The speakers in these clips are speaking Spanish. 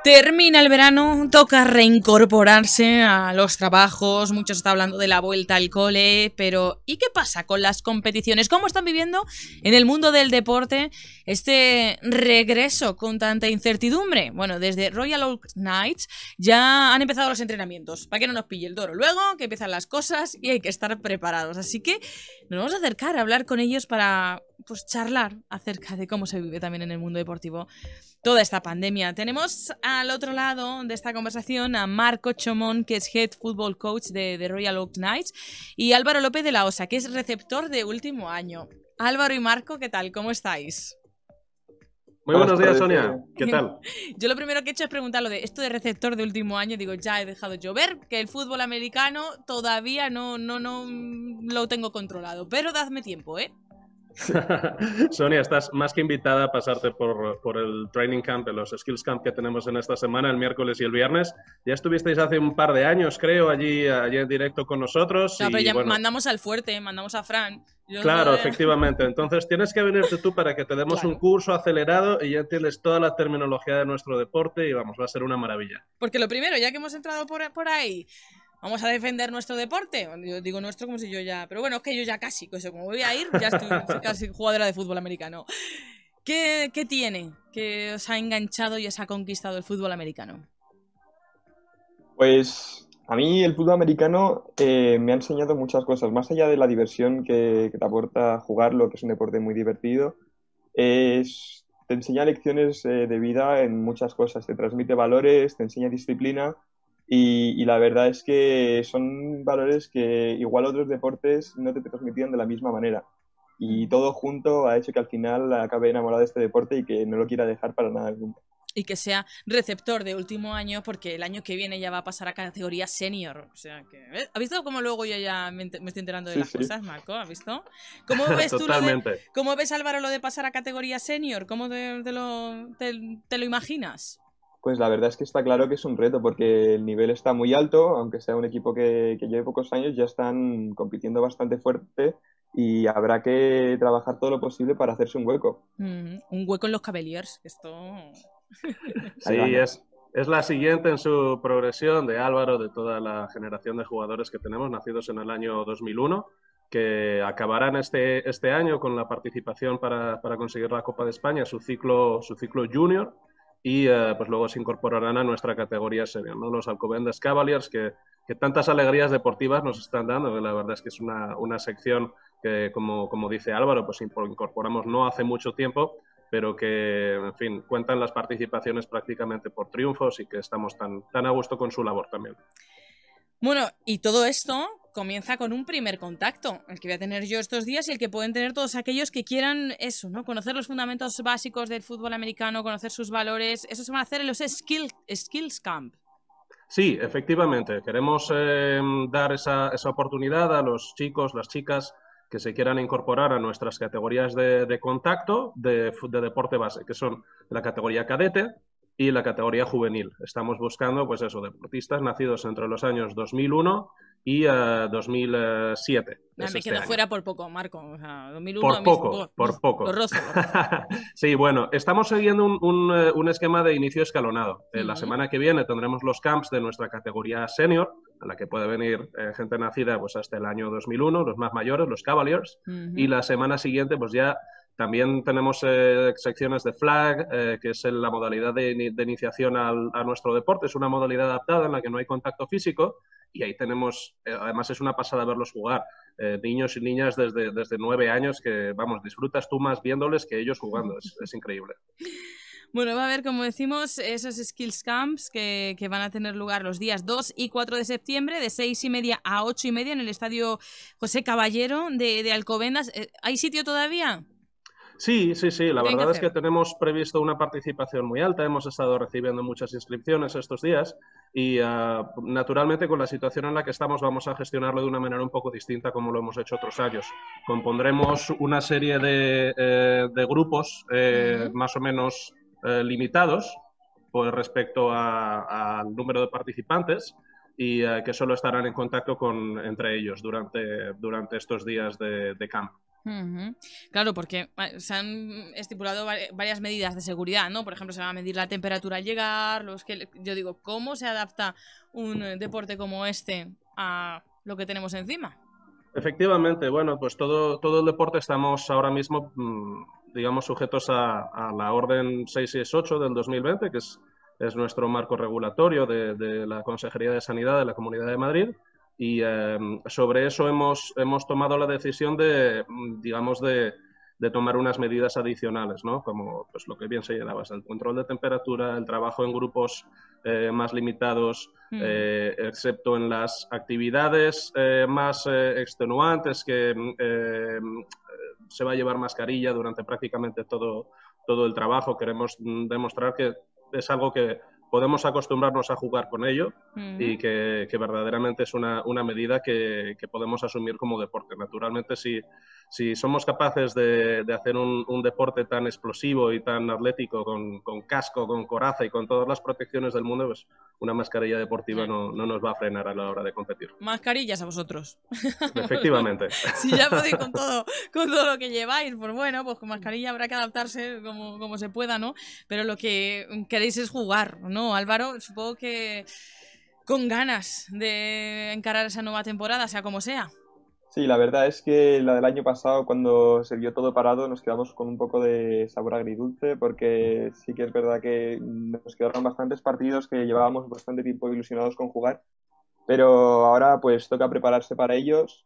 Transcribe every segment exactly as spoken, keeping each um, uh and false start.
Termina el verano, toca reincorporarse a los trabajos, muchos están hablando de la vuelta al cole, pero ¿y qué pasa con las competiciones? ¿Cómo están viviendo en el mundo del deporte este regreso con tanta incertidumbre? Bueno, desde Royal Oak Knights ya han empezado los entrenamientos, para que no nos pille el toro luego, que empiezan las cosas y hay que estar preparados, así que nos vamos a acercar a hablar con ellos para pues charlar acerca de cómo se vive también en el mundo deportivo toda esta pandemia. Tenemos al otro lado de esta conversación a Marco Chomón, que es Head Football Coach de, de Royal Oak Knights, y Álvaro López de la Osa, que es receptor de último año. Álvaro y Marco, ¿qué tal? ¿Cómo estáis? Muy buenos días, Sonia. ¿Qué tal? Yo lo primero que he hecho es preguntar lo de esto de receptor de último año. Digo, ya he dejado llover, que el fútbol americano todavía no, no, no lo tengo controlado. Pero dadme tiempo, ¿eh? Sonia, estás más que invitada a pasarte por, por el training camp, los skills camp que tenemos en esta semana, el miércoles y el viernes. Ya estuvisteis hace un par de años, creo, allí, allí en directo con nosotros. No, y, pero ya bueno, mandamos al fuerte, mandamos a Fran. Yo claro, no... efectivamente. Entonces tienes que venirte tú para que te demos Claro. un curso acelerado y ya entiendes toda la terminología de nuestro deporte y vamos, va a ser una maravilla. Porque lo primero, ya que hemos entrado por, por ahí, vamos a defender nuestro deporte. Yo digo nuestro como si yo ya... Pero bueno, es que yo ya casi, pues como voy a ir, ya estoy casi jugadora de fútbol americano. ¿Qué, qué tiene que os ha enganchado y os ha conquistado el fútbol americano? Pues a mí el fútbol americano eh, me ha enseñado muchas cosas, más allá de la diversión que, que te aporta jugarlo, que es un deporte muy divertido, es, te enseña lecciones eh, de vida en muchas cosas, te transmite valores, te enseña disciplina y, y la verdad es que son valores que igual otros deportes no te transmitían de la misma manera. Y todo junto ha hecho que al final acabe enamorado de este deporte y que no lo quiera dejar para nada del mundo. Y que sea receptor de último año, porque el año que viene ya va a pasar a categoría senior. O sea que... ¿eh? ¿Has visto cómo luego yo ya me, me estoy enterando de Sí, las sí. cosas, Marco? ¿Has visto? ¿Cómo ves tú lo de, ¿Cómo ves, Álvaro, lo de pasar a categoría senior? ¿Cómo te, te, lo, te, te lo imaginas? Pues la verdad es que está claro que es un reto porque el nivel está muy alto, aunque sea un equipo que, que lleve pocos años, ya están compitiendo bastante fuerte y habrá que trabajar todo lo posible para hacerse un hueco. Mm, un hueco en los Cavaliers. Esto... Sí, es, es la siguiente en su progresión de Álvaro, de toda la generación de jugadores que tenemos, nacidos en el año dos mil uno, que acabarán este, este año con la participación para, para conseguir la Copa de España, su ciclo, su ciclo junior, y eh, pues luego se incorporarán a nuestra categoría senior, ¿no? Los Alcobendas Cavaliers, que, que tantas alegrías deportivas nos están dando, que la verdad es que es una, una sección que, como, como dice Álvaro, pues incorporamos no hace mucho tiempo, pero que, en fin, cuentan las participaciones prácticamente por triunfos y que estamos tan, tan a gusto con su labor también. Bueno, y todo esto comienza con un primer contacto, el que voy a tener yo estos días y el que pueden tener todos aquellos que quieran eso, ¿no? Conocer los fundamentos básicos del fútbol americano, conocer sus valores. Eso se van a hacer en los skill, Skills Camp. Sí, efectivamente. Queremos eh, dar esa, esa oportunidad a los chicos, las chicas que se quieran incorporar a nuestras categorías de, de contacto de, de deporte base, que son la categoría cadete y la categoría juvenil. Estamos buscando, pues eso, deportistas nacidos entre los años dos mil uno y uh, dos mil siete. No, me este quedo año. fuera por poco, Marco. O sea, dos mil uno, por poco, mis... por poco. Lo rozo, lo rozo. Sí, bueno, estamos siguiendo un, un, un esquema de inicio escalonado. Eh, uh-huh. La semana que viene tendremos los camps de nuestra categoría senior, a la que puede venir eh, gente nacida pues hasta el año dos mil uno, los más mayores, los Cavaliers, uh-huh. Y la semana siguiente pues ya también tenemos eh, secciones de flag, eh, que es la modalidad de, de iniciación al, a nuestro deporte. Es una modalidad adaptada en la que no hay contacto físico y ahí tenemos, eh, además es una pasada verlos jugar. Eh, niños y niñas desde, desde nueve años que, vamos, disfrutas tú más viéndoles que ellos jugando. Es, es increíble. Bueno, va a haber, como decimos, esos Skills Camps que, que van a tener lugar los días dos y cuatro de septiembre, de seis y media a ocho y media en el Estadio José Caballero de, de Alcobendas. ¿Hay sitio todavía? Sí, sí, sí. La verdad es que tenemos previsto una participación muy alta. Hemos estado recibiendo muchas inscripciones estos días y, uh, naturalmente, con la situación en la que estamos, vamos a gestionarlo de una manera un poco distinta como lo hemos hecho otros años. Compondremos una serie de, eh, de grupos eh, uh-huh. más o menos eh, limitados pues, respecto al número de participantes y uh, que solo estarán en contacto con, entre ellos durante, durante estos días de, de camp. Uh-huh. Claro, porque se han estipulado varias medidas de seguridad, ¿no? Por ejemplo, se va a medir la temperatura al llegar, los que yo digo, ¿cómo se adapta un deporte como este a lo que tenemos encima? Efectivamente, bueno, pues todo, todo el deporte estamos ahora mismo, digamos, sujetos a, a la Orden seiscientos sesenta y ocho del dos mil veinte, que es, es nuestro marco regulatorio de, de la Consejería de Sanidad de la Comunidad de Madrid. Y eh, sobre eso hemos, hemos tomado la decisión de, digamos, de, de tomar unas medidas adicionales, ¿no? Como pues, lo que bien señalabas, el control de temperatura, el trabajo en grupos eh, más limitados, mm. eh, excepto en las actividades eh, más eh, extenuantes, que eh, se va a llevar mascarilla durante prácticamente todo, todo el trabajo. Queremos demostrar que es algo que podemos acostumbrarnos a jugar con ello uh-huh. y que, que verdaderamente es una, una medida que, que podemos asumir como deporte. Naturalmente, si, si somos capaces de, de hacer un, un deporte tan explosivo y tan atlético, con, con casco, con coraza y con todas las protecciones del mundo, pues una mascarilla deportiva no, no nos va a frenar a la hora de competir. Mascarillas a vosotros. Efectivamente. Si ya podéis con todo, con todo lo que lleváis, pues bueno, pues con mascarilla habrá que adaptarse como, como se pueda, ¿no? Pero lo que queréis es jugar, ¿no, Álvaro? Supongo que con ganas de encarar esa nueva temporada, sea como sea. Sí, la verdad es que la del año pasado, cuando se vio todo parado, nos quedamos con un poco de sabor agridulce, porque sí que es verdad que nos quedaron bastantes partidos que llevábamos bastante tiempo ilusionados con jugar, pero ahora pues toca prepararse para ellos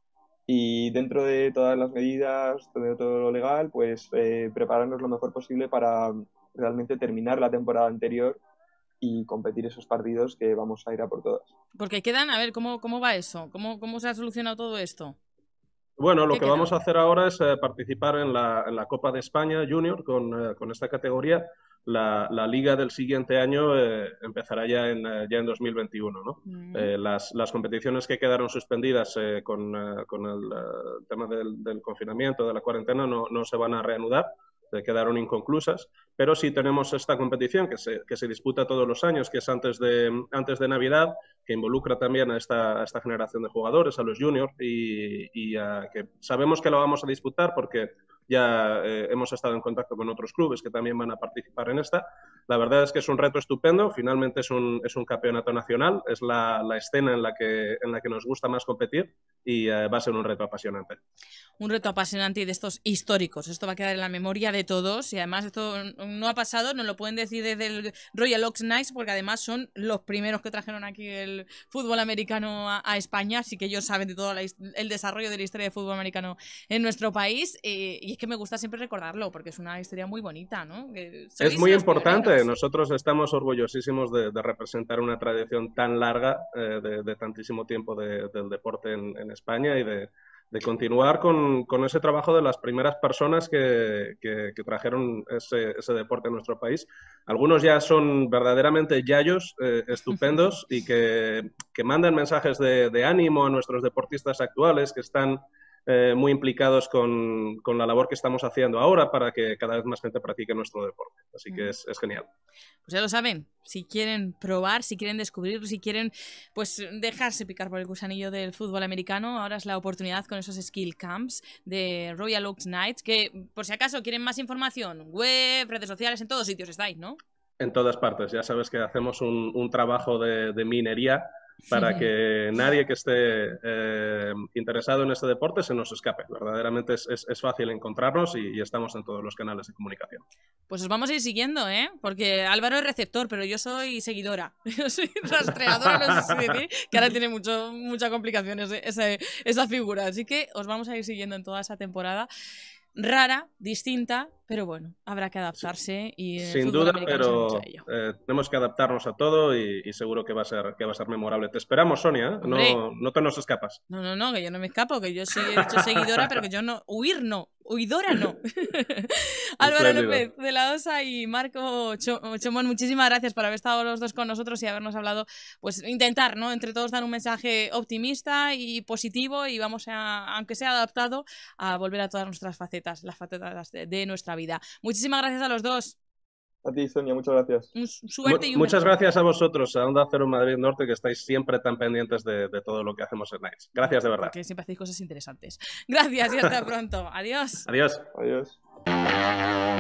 y dentro de todas las medidas, de todo lo legal, pues eh, prepararnos lo mejor posible para realmente terminar la temporada anterior y competir esos partidos que vamos a ir a por todas. Porque quedan, a ver, ¿cómo, cómo va eso? ¿Cómo, cómo se ha solucionado todo esto? Bueno, lo que queda? vamos a hacer ahora es eh, participar en la, en la Copa de España Junior con, eh, con esta categoría. La, la liga del siguiente año eh, empezará ya en, eh, ya en dos mil veintiuno, ¿no? Mm. Eh, las, las competiciones que quedaron suspendidas eh, con, eh, con el eh, tema del, del confinamiento, de la cuarentena, no, no se van a reanudar. Quedaron inconclusas, pero sí tenemos esta competición que se, que se disputa todos los años, que es antes de, antes de Navidad, que involucra también a esta, a esta generación de jugadores, a los juniors, y, y a, que sabemos que lo vamos a disputar porque ya eh, hemos estado en contacto con otros clubes que también van a participar en esta. La verdad es que es un reto estupendo, finalmente es un, es un campeonato nacional, es la, la escena en la, que, en la que nos gusta más competir y eh, va a ser un reto apasionante. Un reto apasionante y de estos históricos. Esto va a quedar en la memoria de todos y además esto no ha pasado, nos lo pueden decir desde el Royal Oaks Knights porque además son los primeros que trajeron aquí el fútbol americano a, a España, así que ellos saben de todo la, el desarrollo de la historia del fútbol americano en nuestro país eh, y es que me gusta siempre recordarlo porque es una historia muy bonita, ¿no? Que es muy importante, primeros. Nosotros estamos orgullosísimos de, de representar una tradición tan larga eh, de, de tantísimo tiempo de, del deporte en, en España y de de continuar con, con ese trabajo de las primeras personas que, que, que trajeron ese, ese deporte a nuestro país. Algunos ya son verdaderamente yayos eh, estupendos y que, que mandan mensajes de, de ánimo a nuestros deportistas actuales que están eh, muy implicados con, con la labor que estamos haciendo ahora para que cada vez más gente practique nuestro deporte. Así que es, es genial. Pues ya lo saben, si quieren probar, si quieren descubrir, si quieren pues dejarse picar por el gusanillo del fútbol americano, ahora es la oportunidad con esos skill camps de Royal Oaks Knights, que por si acaso quieren más información, web, redes sociales, en todos sitios estáis, ¿no? En todas partes, ya sabes que hacemos un, un trabajo de, de minería para que nadie que esté eh, interesado en este deporte se nos escape. Verdaderamente es, es, es fácil encontrarnos y, y estamos en todos los canales de comunicación. Pues os vamos a ir siguiendo, ¿eh? Porque Álvaro es receptor, pero yo soy seguidora. Yo soy rastreadora, no sé si decir, que ahora tiene mucho, mucha complicación ese, ese, esa figura. Así que os vamos a ir siguiendo en toda esa temporada. Rara, distinta, pero bueno, habrá que adaptarse y el sin duda, pero eh, tenemos que adaptarnos a todo y, y seguro que va a ser que va a ser memorable. Te esperamos, Sonia, ¿eh? no, no te nos escapas. No, no, no, que yo no me escapo, que yo soy he dicho seguidora, pero que yo no, huir no, huidora no. Álvaro López de la Osa y Marco Chomón, muchísimas gracias por haber estado los dos con nosotros y habernos hablado, pues intentar, ¿no? Entre todos dar un mensaje optimista y positivo y vamos a, aunque sea adaptado, a volver a todas nuestras facetas, las facetas de, de nuestra vida. Muchísimas gracias a los dos. A ti, Sonia, muchas gracias. Un, suerte y un Muchas beso. gracias a vosotros, a Onda Cero Madrid Norte, que estáis siempre tan pendientes de, de todo lo que hacemos en Nights. Gracias de verdad. Porque siempre hacéis cosas interesantes. Gracias y hasta pronto. Adiós. Adiós. Adiós.